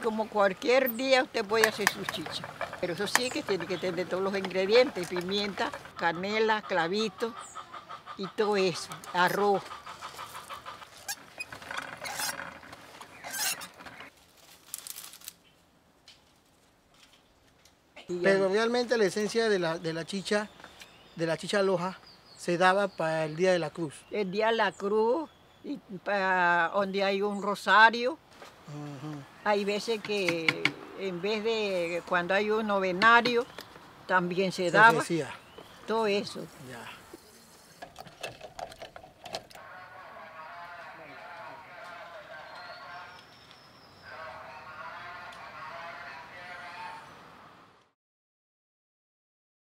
como cualquier día usted puede hacer su chicha. Pero eso sí que tiene que tener todos los ingredientes, pimienta, canela, clavito y todo eso, arroz. Pero realmente la esencia de la chicha loja, se daba para el Día de la Cruz. El Día de la Cruz, y para donde hay un rosario. Hay veces que en vez de cuando hay un novenario, también se daba. Ofrecía. Todo eso. Ya.